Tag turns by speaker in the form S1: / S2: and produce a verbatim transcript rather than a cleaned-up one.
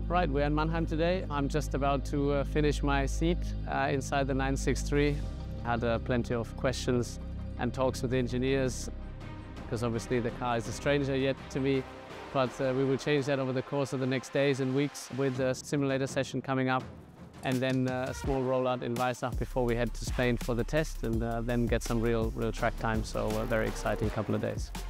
S1: Right, we're in Mannheim today. I'm just about to uh, finish my seat uh, inside the nine sixty-three. Had uh, plenty of questions and talks with the engineers, because obviously the car is a stranger yet to me. But uh, we will change that over the course of the next days and weeks with a simulator session coming up, and then uh, a small rollout in Weissach before we head to Spain for the test, and uh, then get some real, real track time. So a very exciting couple of days.